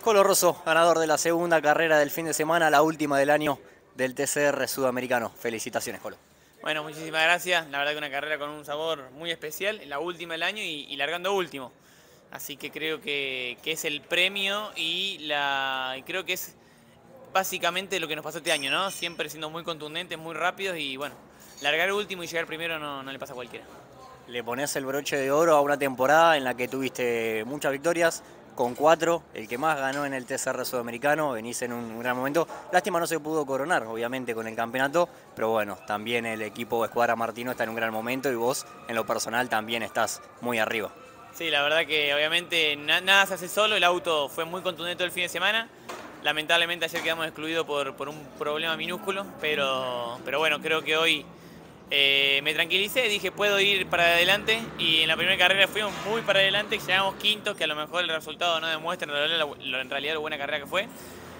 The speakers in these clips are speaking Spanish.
Colo Rosso, ganador de la segunda carrera del fin de semana, la última del año del TCR sudamericano. Felicitaciones, Colo. Bueno, muchísimas gracias. La verdad que una carrera con un sabor muy especial, la última del año y largando último. Así que creo que es el premio y creo que es básicamente lo que nos pasó este año, ¿no? Siempre siendo muy contundentes, muy rápidos y bueno, largar último y llegar primero no le pasa a cualquiera. Le pones el broche de oro a una temporada en la que tuviste muchas victorias, con 4, el que más ganó en el TCR sudamericano, venís en un gran momento. Lástima no se pudo coronar, obviamente, con el campeonato, pero bueno, también el equipo Escuadra Martino está en un gran momento y vos, en lo personal, también estás muy arriba. Sí, la verdad que obviamente nada se hace solo, el auto fue muy contundente todo el fin de semana. Lamentablemente ayer quedamos excluidos por un problema minúsculo, pero bueno, creo que hoy me tranquilicé, dije puedo ir para adelante y en la primera carrera fuimos muy para adelante, llegamos quintos, que a lo mejor el resultado no demuestra en realidad lo buena carrera que fue,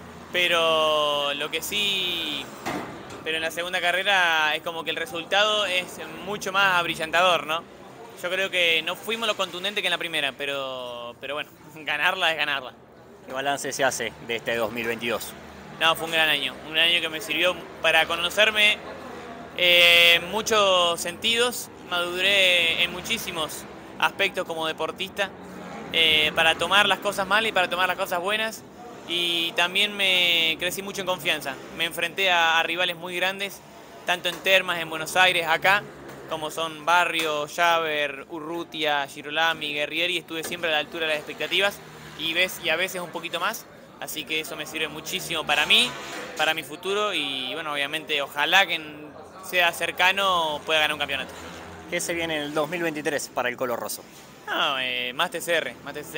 pero lo que sí, pero en la segunda carrera es como que el resultado es mucho más abrillantador, ¿no? Yo creo que no fuimos lo contundente que en la primera, pero bueno, ganarla es ganarla. ¿Qué balance se hace de este 2022? No, fue un año que me sirvió para conocerme en muchos sentidos, maduré en muchísimos aspectos como deportista, para tomar las cosas mal y para tomar las cosas buenas, y también me crecí mucho en confianza. Me enfrenté a rivales muy grandes, tanto en Termas, en Buenos Aires, acá, como son Barrio, Javer, Urrutia, Girolami, Guerrieri, estuve siempre a la altura de las expectativas y a veces un poquito más, así que eso me sirve muchísimo para mí, para mi futuro y bueno, obviamente ojalá que sea cercano pueda ganar un campeonato. ¿Qué se viene en el 2023 para el Colo Rosso? No, más TCR,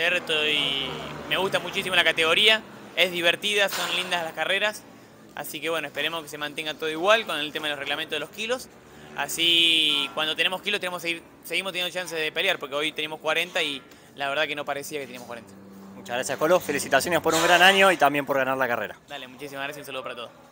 me gusta muchísimo la categoría, es divertida, son lindas las carreras, así que bueno, esperemos que se mantenga todo igual con el tema de los reglamentos de los kilos. Así, cuando tenemos kilos seguimos teniendo chances de pelear, porque hoy tenemos 40 y la verdad que no parecía que teníamos 40. Muchas gracias, Colo. Felicitaciones por un gran año y también por ganar la carrera. Dale, muchísimas gracias y un saludo para todos.